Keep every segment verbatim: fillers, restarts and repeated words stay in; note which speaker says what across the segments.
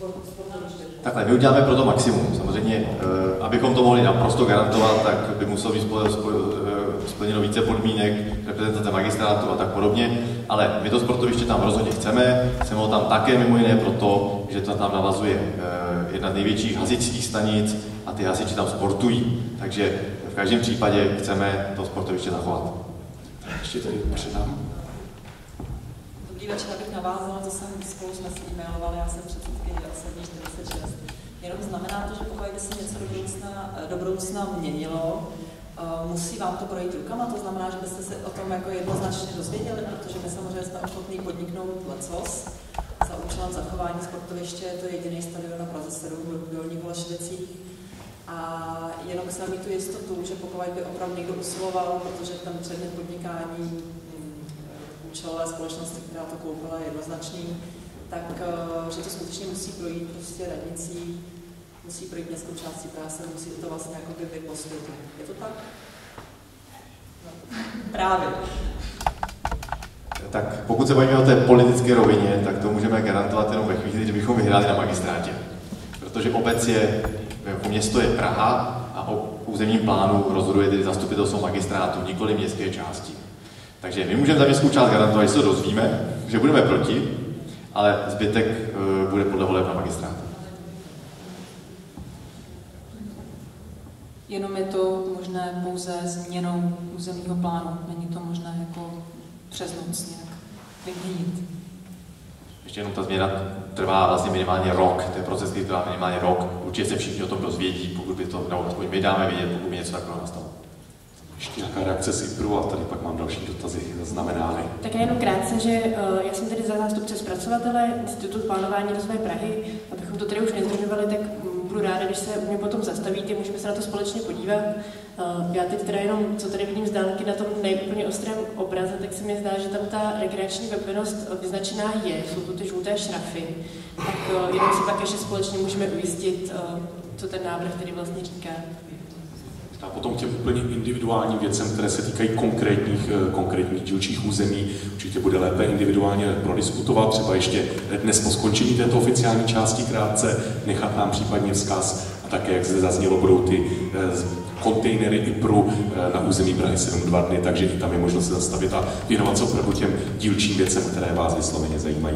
Speaker 1: sportoviště?
Speaker 2: Takhle, my uděláme pro to maximum. Samozřejmě, abychom to mohli naprosto garantovat, tak by muselo být splněno více podmínek, reprezentace magistrátu a tak podobně, ale my to sportoviště tam rozhodně chceme, chceme ho tam také mimo jiné proto, že to tam navazuje jedna z největších hasičských stanic a ty hasiči tam sportují, takže v každém případě chceme to sportoviště zachovat.
Speaker 3: Ještě tady předám.
Speaker 1: Dobrý večer, abych navázala, to jsem spolu jsme si e-mailovali, já jsem předsedkyně sedm čtyřicet šest. Jenom znamená to, že pokud by se něco do budoucna, do budoucna měnilo, musí vám to projít rukama, to znamená, že byste se o tom jako jednoznačně dozvěděli, protože my samozřejmě jsme ochotní podniknout lecos za účelem zachování sportoviště, to je jediný stadion na Praze sedm v Dolních Holešovicích. A jenom chceme mít tu jistotu, že pokud by opravdu někdo usiloval, protože ten předmět podnikání účelové společnosti, která to koupila, je jednoznačný, tak že to skutečně musí projít prostě radnicí, musí projít městskou částí práce, musí to vlastně jakoby vyposvětlit. Je to tak? No. Právě.
Speaker 2: Tak pokud se bavíme o té politické rovině, tak to můžeme garantovat jenom ve chvíli, že bychom vyhráli na magistrátě. Protože obec je, jako město je Praha a o územním plánu rozhoduje tedy zastupitelstvo magistrátu, nikoli městské části. Takže my můžeme za městskou část garantovat, že se to dozvíme, že budeme proti, ale zbytek uh, bude podle voleb na magistrátu.
Speaker 1: Jenom je to možné pouze změnou územního plánu, není to možné jako přes noc nějak vyměnit.
Speaker 2: Ještě jenom ta změna trvá vlastně minimálně rok, ten proces, který trvá minimálně rok. Určitě se všichni o tom dozvědí, pokud by to, nebo aspoň my dáme vědět, pokud by něco takového nastalo.
Speaker 3: Ještě nějaká reakce z IPRu a tady pak mám další dotazy zaznamenány.
Speaker 4: Tak jenom krátce, že uh, já jsem tady za zástupce zpracovatele Institutu plánování rozvoje Prahy, abychom to tady už nezdržovali, tak um, budu ráda, když se u mě potom zastavíte, můžeme se na to společně podívat. Uh, já teď teda jenom, co tady vidím z dálky na tom nejúplně ostrém obraze, tak se mi zdá, že tam ta rekreační vybavenost vyznačená je, jsou to ty žluté šrafy. Tak uh, jenom se pak ještě společně můžeme ujistit, uh, co ten návrh tady vlastně říká.
Speaker 3: A potom těm úplně individuálním věcem, které se týkají konkrétních, konkrétních dílčích území, určitě bude lépe individuálně prodiskutovat, třeba ještě dnes po skončení této oficiální části krátce nechat nám případně vzkaz a také, jak zde zaznělo, budou ty kontejnery IPRu na území Prahy sedm dva dny, takže i tam je možnost se zastavit a věnovat se opravdu těm dílčím věcem, které vás vysloveně zajímají.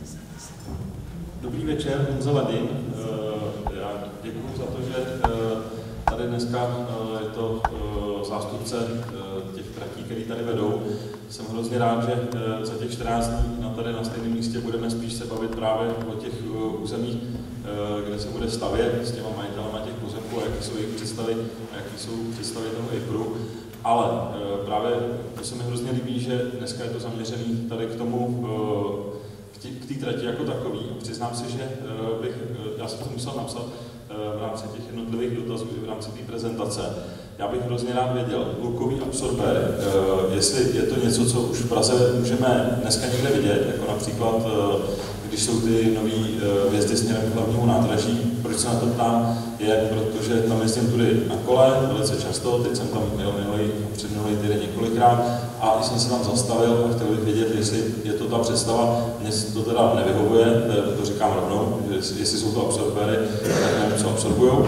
Speaker 5: Dobrý večer, Honza Ladin. Já děkuji za to, že tady dneska je to zástupce těch tratí, které tady vedou. Jsem hrozně rád, že za těch čtrnáct dní na tady na stejném místě budeme spíš se bavit právě o těch územích, kde se bude stavět s těma majitelama těch pozemků, a jaké jsou jejich představy a jaké jsou představy toho IPRu. Ale právě to se mi hrozně líbí, že dneska je to zaměřený tady k tomu, k té trati jako takový. Přiznám se, že bych, já jsem to musel napsat v rámci těch jednotlivých dotazů i v rámci té prezentace. Já bych hrozně rád věděl, hlukový absorbéry, jestli je to něco, co už v Praze můžeme dneska někde vidět, jako například, když jsou ty nové vjezdy směrem k hlavnímu nádraží. Proč se na to ptám, je, protože tam jezdím tudy na kole velice často, teď jsem tam měl minulý, předminulý týden několikrát a jsem se tam zastavil a chtěl bych vědět, jestli je to ta představa. Mně to teda nevyhovuje, to říkám rovnou, jestli jsou to absorbéry, tak nevím, co absorbujou.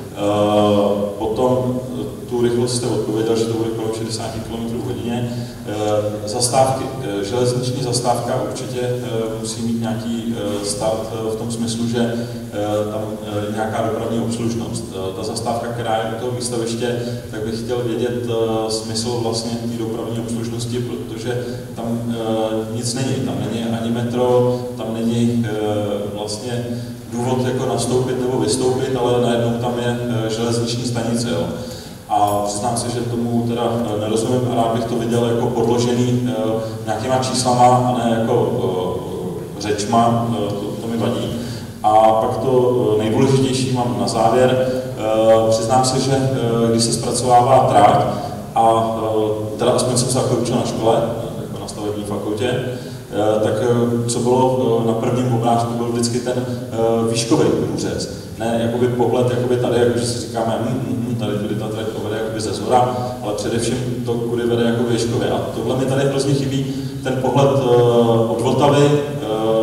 Speaker 5: Potom tu rychlost jste odpověděl, že to bude kolem šedesát kilometrů v hodině. Zastávky. Železniční zastávka určitě musí mít nějaký start v tom smyslu, že tam nějaká dopravní obslužnost. Ta zastávka, která je u toho výstaviště, tak bych chtěl vědět smysl vlastně té dopravní obslužnosti, protože tam nic není. Tam není ani metro, tam není vlastně důvod jako nastoupit nebo vystoupit, ale najednou tam je železniční stanice. Jo. A přiznám se, že tomu teda nerozumím a rád bych to viděl jako podložený nějakýma číslama a ne jako řečma, to, to mi vadí. A pak to nejdůležitější mám na závěr. Přiznám se, že když se zpracovává trať, a teda aspoň jsem se takhle učil na škole, jako na stavební fakultě, tak co bylo na prvním obrázku, byl vždycky ten výškový průřez. Ne jakoby pohled, jakoby tady, jakože si říkáme, hm, hm, tady tudy ta trať povede jakoby ze zhora, ale především to, kudy vede jako výškově. A tohle mi tady hrozně chybí, ten pohled od Vltavy do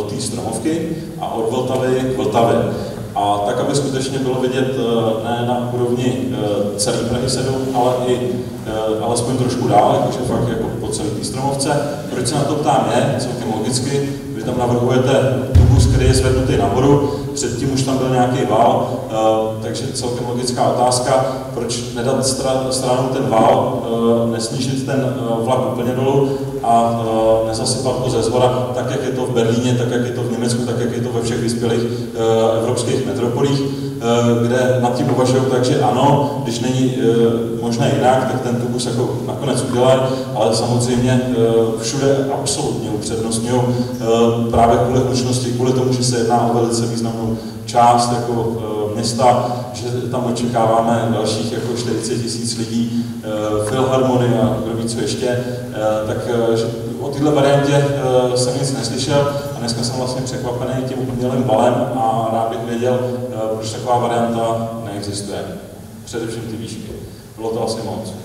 Speaker 5: té Stromovky a od Vltavy k Vltavě. A tak, aby skutečně bylo vidět ne na úrovni celé Prahy sedm, ale i alespoň trošku dál, jakože fakt jako po celé té Stromovce. Proč se na to ptám je, celkem logicky, vy tam navrhujete tubus, který je zvednutý nahoru, předtím už tam byl nějaký val, takže celkem logická otázka, proč nedat stranou ten val, nesnížit ten vlak úplně dolů a nezasypat ho ze zhora, tak jak je to v Berlíně, tak jak je to v Německu, tak jak je to ve všech vyspělých evropských metropolích, kde nad tím uvažují tak, že ano, když není možné jinak, tak ten tubus jako nakonec udělají, ale samozřejmě všude absolutně upřednostňují právě kvůli hlučnosti, kvůli tomu, že se jedná o velice významnou část jako města, že tam očekáváme dalších jako čtyřicet tisíc lidí, filharmonie a kdo ví co ještě, tak že o této variantě jsem nic neslyšel a dneska jsem vlastně překvapený tím umělým balem a rád bych věděl, proč taková varianta neexistuje. Především ty výšky. Bylo to asi moc.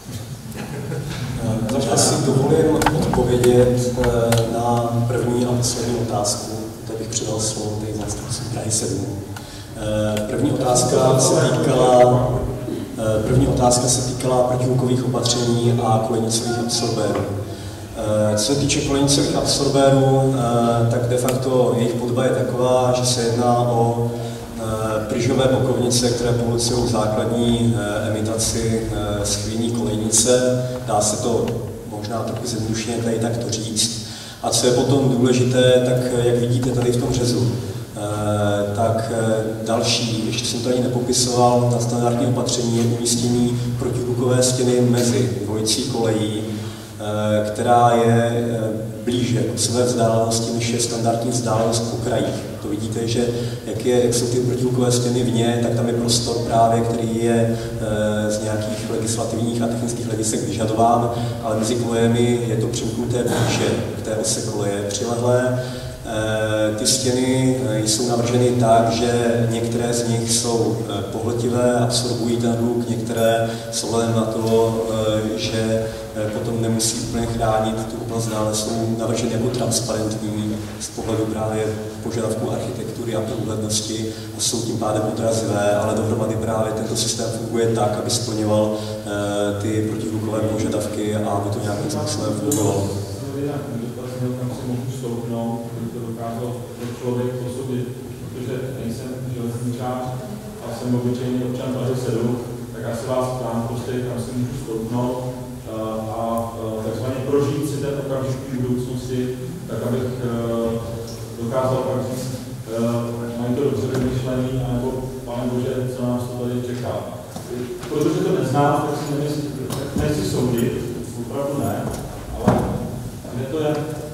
Speaker 6: Já si dovolím odpovědět na první a poslední otázku. Tady bych předal slovo tady zástupcům Prahy sedm. První otázka se týkala, první otázka se týkala protihlukových opatření a kolejnicových absorbérů. Co se týče kolejnicových absorbérů, tak de facto jejich podoba je taková, že se jedná o pryžové bokovnice, které polucují základní emitaci z chvění kolejnice. Dá se to možná trochu zjednodušeně tady takto říct. A co je potom důležité, tak jak vidíte tady v tom řezu, tak další, ještě jsem to ani nepopisoval, na standardní opatření je umístění protihlukové stěny mezi dvojicí kolejí, která je blíže od své vzdálenosti, než je standardní vzdálenost po krajích. To vidíte, že jak, je, jak jsou ty protihlukové stěny vně, tak tam je prostor právě, který je z nějakých legislativních a technických hledisek vyžadován, ale mezi kolejemi je to přimknuté blíže k té ose koleje přilehlé. Ty stěny jsou navrženy tak, že některé z nich jsou pohltivé, absorbují ten hluk, některé s ohledem na to, že potom nemusí úplně chránit tu oblast dále, jsou navrženy jako transparentní z pohledu právě požadavků architektury a průhlednosti a jsou tím pádem odrazivé, ale dohromady právě tento systém funguje tak, aby splňoval ty protihlukové požadavky a aby to nějakým způsobem fungovalo.
Speaker 5: Dokázal člověk působit, protože nejsem železničář a jsem obyčejný občan Prahy sedm, tak já se vás ptám prostě, kam si můžu stoupnout a takzvaně prožít si ten okamžik v budoucnosti, tak abych dokázal pak říct, mají to dobře vymyšlený, anebo pane Bože, co nás to tady čeká. Protože to neznám, tak si nechci soudit, opravdu ne, ale kde to je?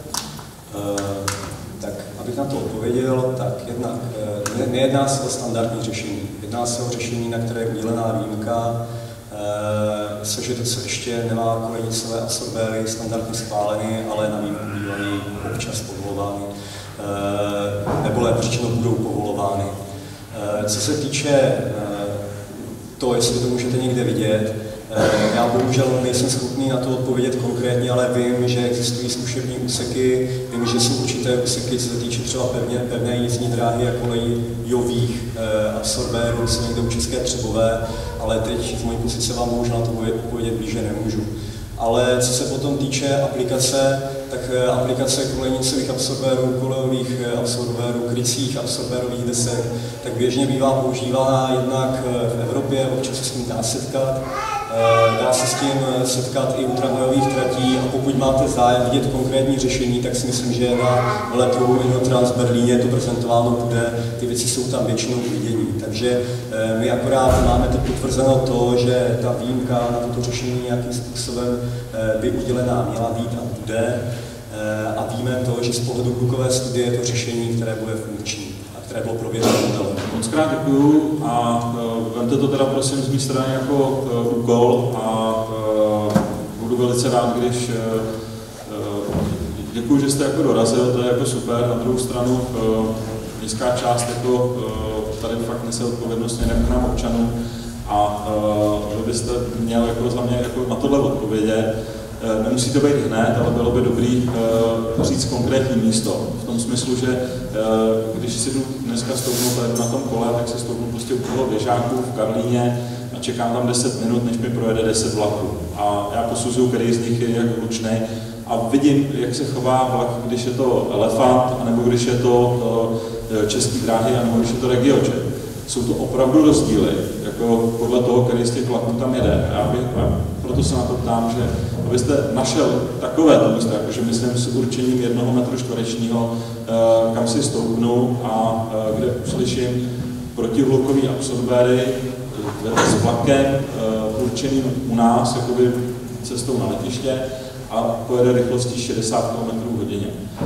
Speaker 6: Tak, abych na to odpověděl, tak jednak ne, nejedná se o standardní řešení. Jedná se o řešení, na které je udělená výjimka, e, což je to, co ještě nemá kolejnicové absorbéry standardně schváleny, ale na výjimku bývají občas povolovány, e, nebo lépe řečeno budou povolovány. E, co se týče e, to, jestli to můžete někde vidět, já bohužel nejsem schopný na to odpovědět konkrétně, ale vím, že existují zkušební úseky, vím, že jsou určité úseky, co se týče třeba pevně, pevné jízdní dráhy a kolejových eh, absorbérů, jsou někde u České Třebové, ale teď z mojí pozice vám bohužel na to odpovědět blíže nemůžu. Ale co se potom týče aplikace, tak aplikace kolejnicových absorbérů, kolejových absorbérů, krycích absorbérových desek, tak běžně bývá používána jednak v Evropě, občas se s tím dá setkat. Dá se s tím setkat i u tramvajových tratí a pokud máte zájem vidět konkrétní řešení, tak si myslím, že na veletrhu Innotrans v Berlíně to prezentováno bude, ty věci jsou tam většinou k vidění. Takže my akorát máme teď potvrzeno to, že ta výjimka na toto řešení nějakým způsobem by udělená měla být a bude a víme to, že z pohledu hlukové studie je to řešení, které bude funkční a které bylo prověřeno modelem.
Speaker 5: Moc krát děkuju a vemte to teda prosím z mé strany jako úkol a budu velice rád, když děkuju, že jste jako dorazil, to je jako super. Na druhou stranu městská část jako tady fakt nese odpovědnost nějak k nám občanům a vy byste měl jako za mě jako na tohle odpovědět. Nemusí to být hned, ale bylo by dobrý říct konkrétní místo. V tom smyslu, že když si jdu dneska stoupnout na tom kole, tak se stoupnu prostě u toho běžáku v Karlíně a čekám tam deset minut, než mi projede deset vlaků. A já posuzuju, který z nich je jak hlučný a vidím, jak se chová vlak, když je to Elefant, anebo když je to, to Český dráhy, anebo když je to RegioJet. Jsou to opravdu rozdíly, jako podle toho, který z těch vlaků tam jede. A, by, a proto se na to ptám, že abyste našel takové to místo, jakože myslím s určením jednoho metru čtverečního, kam si stoupnu a kde uslyším protivhlukový absorbéry s vlakem určeným u nás, jakoby cestou na letiště, a pojede rychlostí šedesát kilometrů hodině.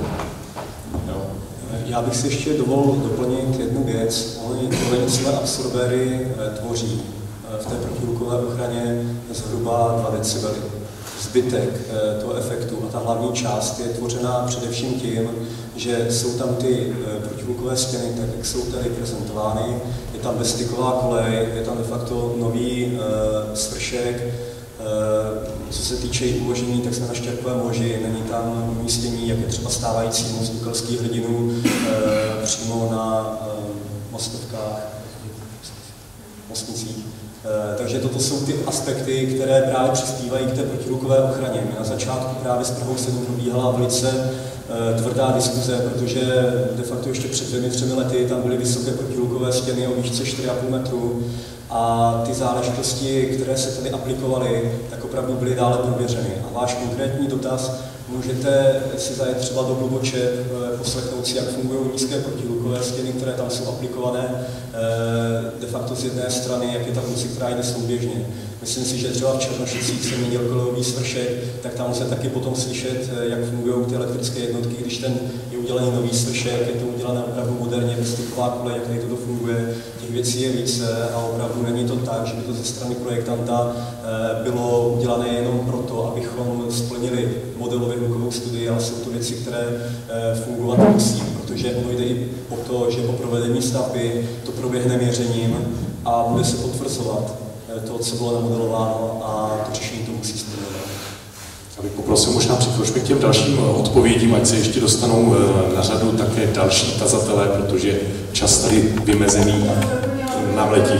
Speaker 6: Já bych si ještě dovolil doplnit jednu věc. Oni provedicové absorbéry tvoří v té protihlukové ochraně zhruba dva decibely. Zbytek toho efektu a ta hlavní část je tvořená především tím, že jsou tam ty protihlukové stěny, tak jak jsou tady prezentovány, je tam bezstyková kolej, je tam de facto nový svršek. Co se týče uložení, tak jsme na štěrkovém loži, není tam umístění, jak je třeba stávající most ukelských hrdinů přímo na mostovkách, mostnicích. Takže toto jsou ty aspekty, které právě přispívají k té protihlukové ochraně. Na začátku právě s Prahou sedm probíhala velice tvrdá diskuze, protože de facto ještě před dvěmi, třemi lety tam byly vysoké protihlukové stěny o výšce čtyři a půl metru a ty záležitosti, které se tady aplikovaly, tak opravdu byly dále prověřeny. A váš konkrétní dotaz můžete si zajet třeba do Hlubočet, poslechnout si, jak fungují nízké protihlukové stěny, které tam jsou aplikované de facto z jedné strany, jak je ta muzika, která jde souběžně. Myslím si, že třeba v Černošicích se měnil kolejový svršek, tak tam se taky potom slyšet, jak fungují ty elektrické jednotky, když ten je udělaný nový svršek, je to udělané opravdu moderně, bezstyková kolej, jak tady toto funguje. Těch věcí je více a opravdu není to tak, že by to ze strany projektanta bylo udělané jenom proto, abychom splnili modelově hlukovou studii, ale jsou to věci, které fungovat musí, protože ono jde i o to, že po provedení stavby to proběhne měřením a bude se potvrzovat to, co bylo namodelováno, a to řešení to musí splňovat.
Speaker 3: Já bych poprosil, možná přikročme k těm dalším odpovědím, ať se ještě dostanou na řadu také další tazatelé, protože čas tady vymezený nám letí.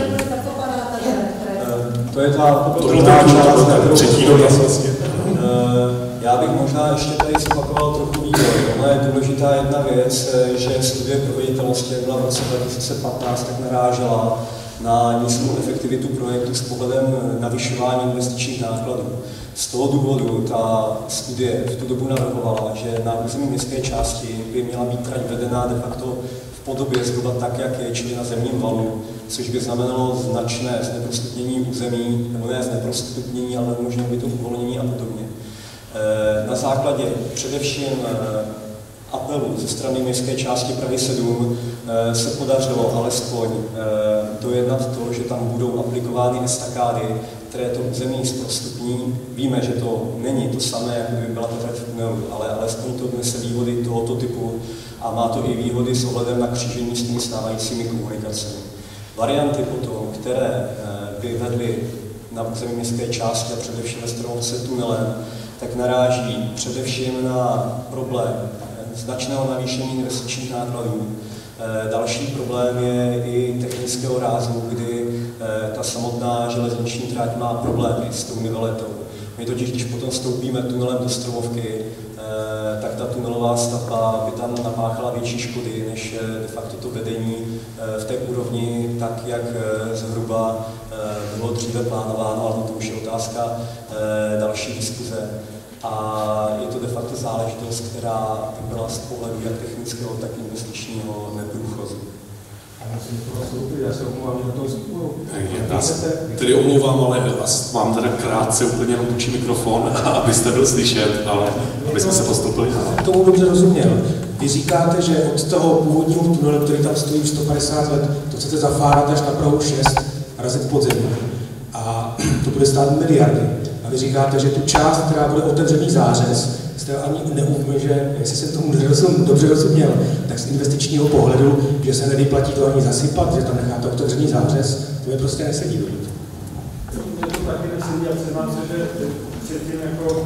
Speaker 6: To je ta
Speaker 3: druhá část, třetí dotaz vlastně.
Speaker 6: Já bych možná ještě tady zopakoval trochu vývoj. Ona je důležitá jedna věc, že studie proveditelnosti, jak byla v roce dva tisíce patnáct, tak narážela na nízkou efektivitu projektu s pohledem navyšování investičních nákladů. Z toho důvodu ta studie v tu dobu navrhovala, že na území městské části by měla být trať vedená de facto v podobě zhruba tak, jak je, čili na zemním valu, což by znamenalo značné zneprostupnění území, nebo ne zneprostupnění, ale umožnilo by to uvolnění a podobně. Na základě především apelu ze strany městské části Prahy sedm se podařilo alespoň dojednat to, že tam budou aplikovány estakády, které to území zprostupní. Víme, že to není to samé, jako by byla ta trať v tunelu, ale alespoň to nese výhody tohoto typu a má to i výhody s ohledem na křížení s těmi stávajícími komunikacemi. Varianty potom, které by vedly na území městské části a především ve Stromovce tunelem, tak naráží především na problém značného navýšení investičních nákladů. Další problém je i technického rázu, kdy ta samotná železniční trať má problémy s tou niveletou. My totiž, když potom vstoupíme tunelem do Stromovky, tak ta tunelová stavba by tam napáchala větší škody, než de facto to vedení v té úrovni, tak jak zhruba bylo dříve plánováno, ale to už je otázka další diskuze. A je to de facto záležitost, která by byla z pohledu jak technického, tak investičního neprůchozu.
Speaker 7: Já se omlouvám, že to vstupuju.
Speaker 3: Já se tedy omlouvám, ale mám teda krátce úplně jenom tučí mikrofon, abyste byl slyšet, ale aby jsme se postupili.
Speaker 7: K tomu dobře rozuměl. Vy říkáte, že od toho původního tunelu, který tam stojí sto padesát let, to chcete zafárat až na Prahu šest a razit podzemí. A to bude stát miliardy. A vy říkáte, že tu část, která bude otevřený zářez, jste ani neumí, že, jestli jsem tomu nerozum, dobře rozuměl, tak z investičního pohledu, že se nevyplatí to ani zasypat, že tam necháte otevřený zářez, to mi prostě nesedí.
Speaker 8: Je to taky nesedí, jak se vám že při cítím jako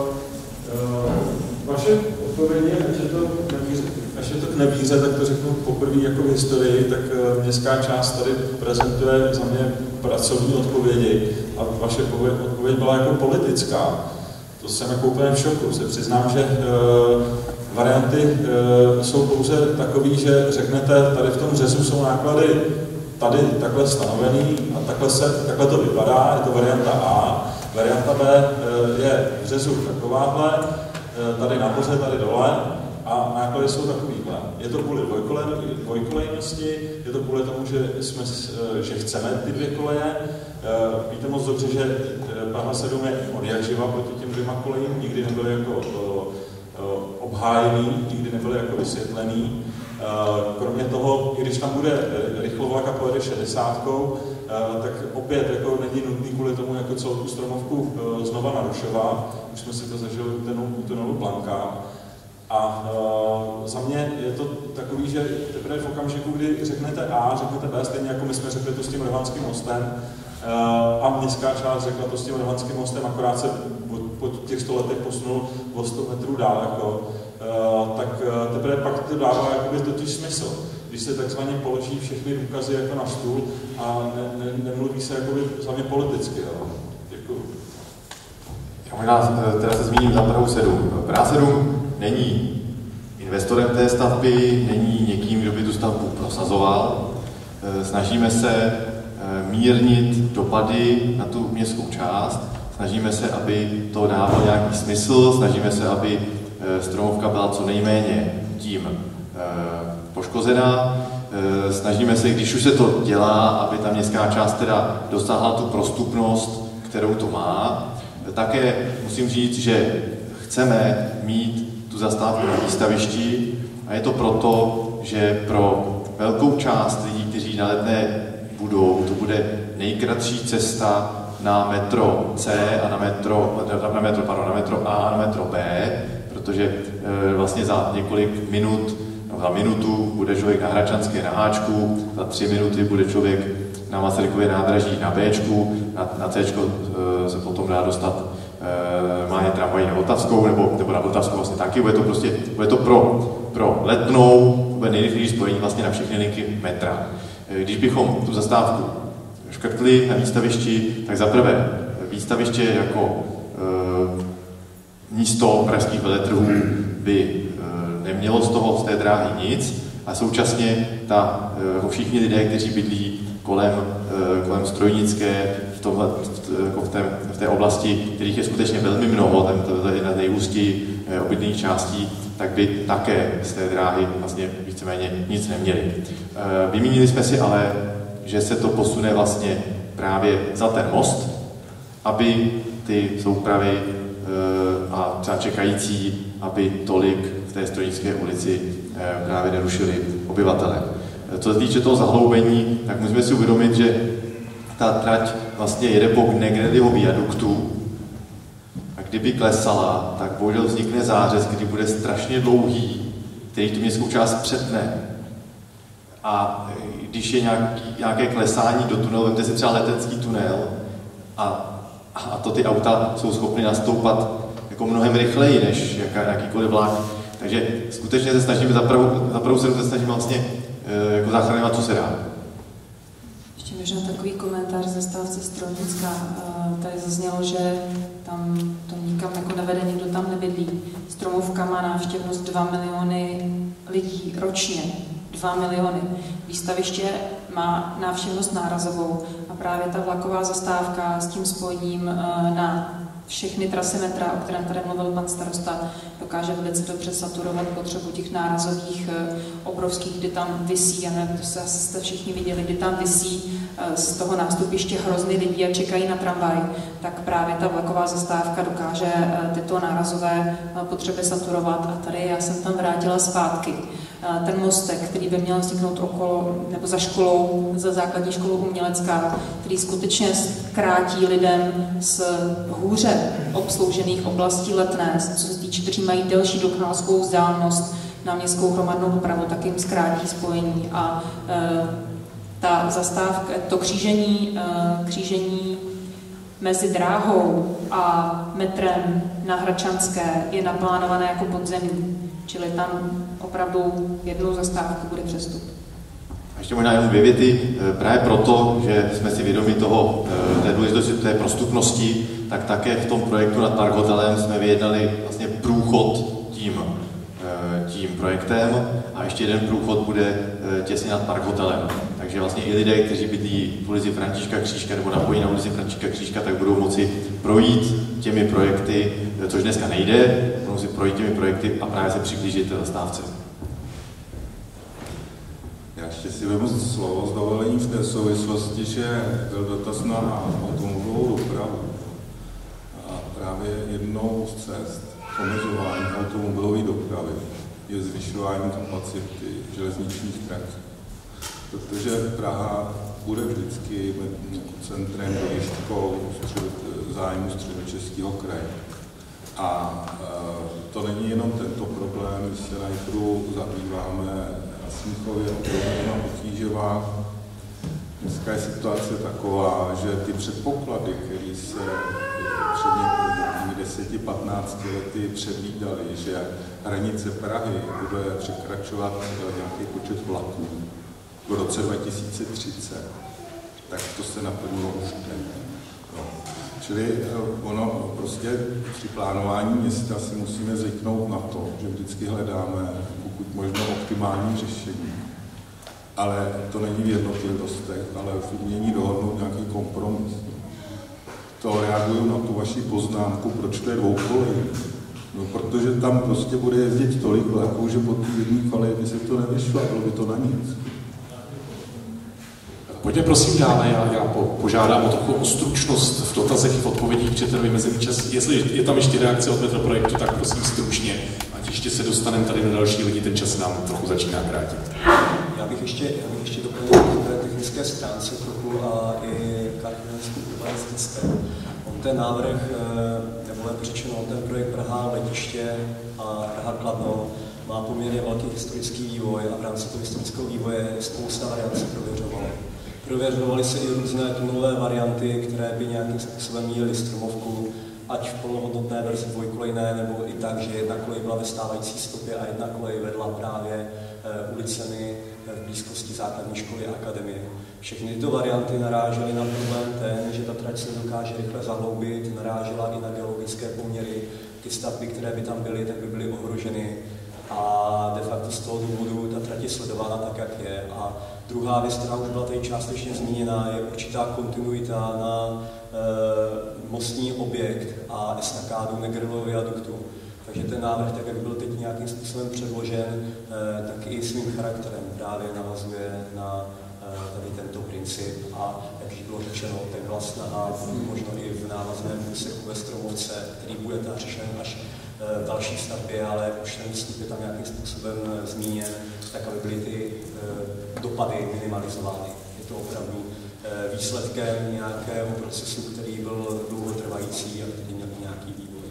Speaker 8: uh, vaše odpovědi, ať je to nevíře,
Speaker 5: až je to k nevíře, tak to řeknu poprvé jako v historii, tak uh, městská část tady prezentuje za mě pracovní odpovědi a vaše odpověď byla jako politická. To jsem jako úplně v šoku. Se přiznám, že uh, varianty uh, jsou pouze takové, že řeknete, tady v tom řezu jsou náklady tady takhle stanovený a takhle, se, takhle to vypadá, je to varianta A. Varianta B uh, je v řezu takováhle, uh, tady nahoře, tady dole a náklady jsou takovýhle. Je to kvůli dvojkolejnosti, je to kvůli tomu, že, jsme, uh, že chceme ty dvě koleje. Uh, víte moc dobře, že Praha sedm je od jak živa proti těm dvěma kolejím, nikdy nebyly jako uh, uh, obhájený, nikdy nebyly jako vysvětlený. Uh, kromě toho, i když tam bude rychlovlak a pojede šedesátkou, uh, tak opět jako není nutný kvůli tomu jako celou tu stromovku uh, znova narušovat. Už jsme si to zažili u tunelu Blanka. A uh, za mě je to takový, že teprve v okamžiku, kdy řeknete A, řeknete B, stejně jako my jsme řekli to s tím Rohanským mostem, uh, a městská část řekla to s tím Rohanským mostem, akorát se po těch sto letech posunul o sto metrů dál, jako, uh, tak uh, teprve pak to dává jakoby totiž smysl. Když se takzvaně položí všechny důkazy jako na stůl a ne, ne, nemluví se jakoby za mě politicky. Jo. Děkuju.
Speaker 2: Já možná teda se zmíním za Prahu sedm. Praha sedm není investorem té stavby, není někým, kdo by tu stavbu prosazoval. Snažíme se mírnit dopady na tu městskou část, snažíme se, aby to dávalo nějaký smysl, snažíme se, aby stromovka byla co nejméně tím poškozená. Snažíme se, když už se to dělá, aby ta městská část teda dosáhla tu prostupnost, kterou to má. Také musím říct, že chceme mít tu zastávku na výstavišti a je to proto, že pro velkou část lidí, kteří na Letné budou, to bude nejkratší cesta na metro C a na metro, na metro, pardon, na metro A a na metro B, protože e, vlastně za několik minut, no za minutu bude člověk na Hradčanské na Ačku, za tři minuty bude člověk na Masarykově nádraží na Bčku, na, na Cčko e, se potom dá dostat e, má je tramvají na Vltavskou, nebo, nebo na Vltavskou vlastně taky, bude to prostě, bude to pro, pro Letnou, bude nejrychlejší spojení vlastně na všechny linky metra. E, když bychom tu zastávku škrtli na výstavišti, tak zaprvé výstaviště jako e, místo pražských veletrhů by e, nemělo z toho, z té dráhy nic a současně ta, e, všichni lidé, kteří bydlí kolem, e, kolem Strojnické, v, tomhle, v, jako v, té, v té oblasti, kterých je skutečně velmi mnoho, tam to je jedna z nejústěji e, obydlených částí, tak by také z té dráhy vlastně víceméně nic neměli. E, vymínili jsme si ale, že se to posune vlastně právě za ten most, aby ty soupravy e, a třeba čekající, aby tolik v té Strojnické ulici e, právě nerušili obyvatele. E, co se týče toho zahloubení, tak musíme si uvědomit, že ta trať vlastně jede po Negrelliho viaduktu a kdyby klesala, tak bohužel vznikne zářez, kdy bude strašně dlouhý, který tu městskou část přetne. A když je nějaký, nějaké klesání do tunelu, vemte si třeba letecký tunel a, a to ty auta jsou schopny nastoupat jako mnohem rychleji než jaká, jakýkoliv vlak. Takže skutečně se snažíme za pravou sedm se snažíme vlastně e, jako zachraňovat, co se dá.
Speaker 9: Ještě možná takový komentář ze stávce Strojnická. Tady zaznělo, že tam to nikam jako nevede, nikdo tam nebydlí. Stromovka má návštěvnost dva miliony lidí ročně. dva miliony. Výstaviště má návštěvnost nárazovou a právě ta vlaková zastávka s tím spojením na všechny trasy metra, o kterém tady mluvil pan starosta, dokáže velice dobře saturovat potřebu těch nárazových obrovských, kdy tam visí, já nevím, to se asi jste všichni viděli, kdy tam visí z toho nástupiště hrozný lidí a čekají na tramvaj, tak právě ta vlaková zastávka dokáže tyto nárazové potřeby saturovat a tady já jsem tam vrátila zpátky. Ten mostek, který by měl vzniknout okolo, nebo za školou, za základní školou Umělecká, který skutečně krátí lidem z hůře obsloužených oblastí Letné, co se týče, kteří mají delší docházkovou vzdálenost na městskou hromadnou dopravu, tak jim zkrátí spojení. A e, ta zastávka, to křížení, e, křížení mezi dráhou a metrem na Hradčanské je naplánované jako podzemní, čili tam opravdu jednou zastávku bude přestup.
Speaker 2: A ještě možná jenom dvě věty. Právě proto, že jsme si vědomi toho, té důležitosti té prostupnosti, tak také v tom projektu nad Park Hotelem jsme vyjednali vlastně průchod tím, tím projektem a ještě jeden průchod bude těsně nad Park Hotelem. Takže vlastně i lidé, kteří bydlí v ulici Františka Křížka nebo napojí na ulici Františka Křížka, tak budou moci projít těmi projekty, což dneska nejde, budou si projít těmi projekty a právě se přiblížit té zastávce.
Speaker 10: Já ještě si vezmu slovo s dovolením v té souvislosti, že byl dotaz na automobilovou dopravu. A právě jednou z cest omezování automobilové dopravy je zvyšování kapacity železničních tratí. Protože Praha bude vždycky centrem dojížďkou zájmu středočeského kraje. A e, to není jenom tento problém, když se najprv zabýváme na Smíchově, Obrově a Potížovách. Dneska je situace taková, že ty předpoklady, které se před deseti patnácti lety předvídaly, že hranice Prahy bude překračovat nějaký počet vlaků v roce dva tisíce třicet, tak to se naplnilo už teď. No. Čili ono prostě při plánování města si musíme zvyknout na to, že vždycky hledáme pokud možno optimální řešení. Ale to není v jednotlivostech, ale v umění dohodnout nějaký kompromis. To reaguju na tu vaši poznámku, proč to je dvoukolej. No, protože tam prostě bude jezdit tolik vlaků, že po té jedné koleji by se to nevyšlo, bylo by to na nic.
Speaker 3: Pojďme prosím dále, já, já po, požádám o trochu o stručnost v dotazech i v odpovědích, protože vymezený čas. Jestli je tam ještě reakce od Metroprojektu, tak prosím stručně, ať ještě se dostaneme tady na další lidi, ten čas nám trochu začíná krátit.
Speaker 6: Já bych ještě, já bych ještě doplnil k té technické stránce trochu a i kardinánskou urbanistické. On ten návrh, nebo lepší řečeno, ten projekt Praha letiště a Praha Kladno má poměrně velký historický vývoj a v rámci toho historického vývoje spousta variant se prověřovalo. Prověřovaly se i různé tunelové varianty, které by nějakým způsobem měly stromovku, ať v plnohodnotné verzi dvojkolejné, nebo i tak, že jedna kolej byla ve stávající stopě a jedna kolej vedla právě e, ulicemi v blízkosti základní školy a akademie. Všechny tyto varianty narážely na problém ten, že ta trať se dokáže rychle zahloubit, narážela i na geologické poměry, ty stavby, které by tam byly, tak by byly ohroženy. A de facto z toho důvodu ta trať je sledována tak, jak je. A druhá věc, která už byla tady částečně zmíněna, je určitá kontinuita na e, mostní objekt a estakádu Negrelova viaduktu. Takže ten návrh, tak jak byl teď nějakým způsobem předložen, e, tak i svým charakterem právě navazuje na e, tady tento princip. A jak již bylo řečeno, tak byla snaha možno i v návazném úseku ve Stromovce, který bude ta řešen až v další stavbě, ale už ten vstup je tam nějakým způsobem zmíněn, tak aby byly ty e, dopady minimalizovány. Je to opravdu e, výsledkem nějakého procesu, který byl dlouhotrvající a který měl nějaký vývoj.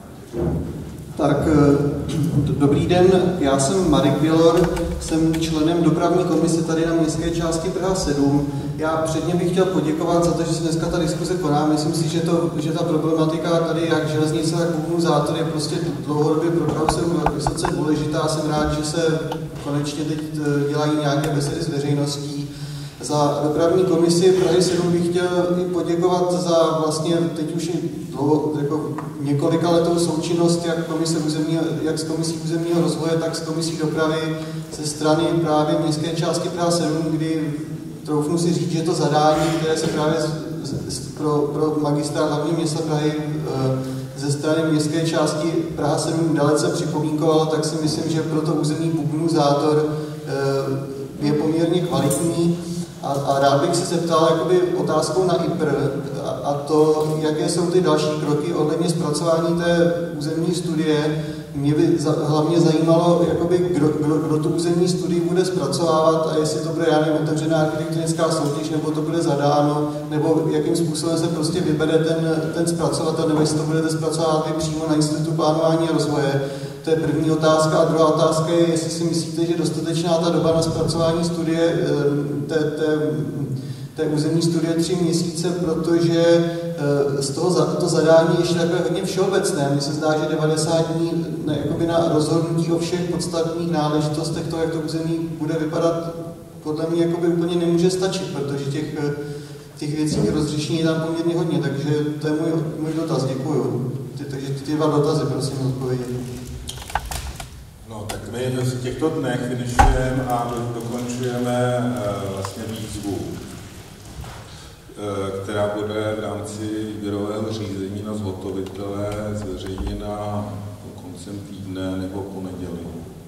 Speaker 11: Tak, dobrý den, já jsem Marek Bělor, jsem členem dopravní komise tady na městské části Praha sedm. Já předně bych chtěl poděkovat za to, že se dneska ta diskuse koná. Myslím si, že, to, že ta problematika tady jak železnice, tak komunizátor je prostě dlouhodobě pro Prahu sedm vysoce důležitá. Jsem rád, že se konečně teď dělají nějaké besedy s veřejností. Za dopravní komisi Prahy sedm bych chtěl i poděkovat za vlastně teď už dlouho, jako několika letou součinnost jak, komise územního, jak s komisí územního rozvoje, tak s komisí dopravy ze strany právě městské části Praha sedm, kdy troufnu si říct, že to zadání, které se právě z, z, pro, pro magistrát hlavního města Prahy e, ze strany městské části Praha sedm dalece připomínkovalo, tak si myslím, že pro to územní bubnizátor e, je poměrně kvalitní. A, a rád bych se zeptal jakoby otázkou na I P R a, a to, jaké jsou ty další kroky ohledně zpracování té územní studie. Mě by za, hlavně zajímalo, jakoby, kdo, kdo, kdo tu územní studii bude zpracovávat a jestli to bude, já nevím, otevřená architektonická soutěž, nebo to bude zadáno, nebo jakým způsobem se prostě vybere ten, ten zpracovatel, nebo jestli to budete zpracovat vy přímo na Institutu plánování a rozvoje. To je první otázka. A druhá otázka je, jestli si myslíte, že dostatečná ta doba na zpracování studie té, té té územní studie tři měsíce, protože z toho to zadání ještě takové hodně všeobecné. Mně se zdá, že devadesát dní ne, jakoby na rozhodnutí o všech podstatných náležitostech toho, jak to území bude vypadat, podle mě jakoby úplně nemůže stačit, protože těch, těch věcí k rozřešení je tam poměrně hodně, takže to je můj, můj dotaz, děkuju. Ty, takže ty dva dotazy, prosím, odpovědět.
Speaker 10: No, tak my v těchto dnech finišujeme a dokončujeme uh, vlastně výzvu, která bude v rámci výběrového řízení na zhotovitele zveřejněna koncem týdne nebo po neděli.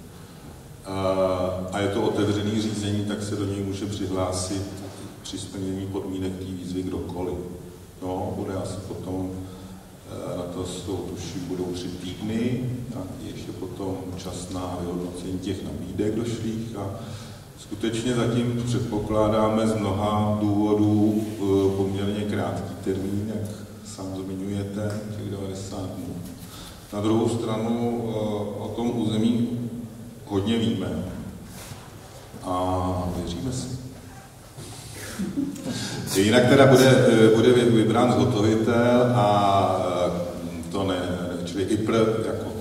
Speaker 10: A je to otevřený řízení, tak se do něj může přihlásit při splnění podmínek té výzvy kdokoliv. No, bude asi potom, na to jsou, tuším, budou tři týdny, a ještě potom čas na vyhodnocení těch nabídek došlých a skutečně zatím předpokládáme z mnoha důvodů poměrně krátký termín, jak sám zmiňujete, těch devadesát dnů. Na druhou stranu o tom území hodně víme a věříme si. Jinak teda bude, bude vybrán zhotovitel a to ne, čili I P R jako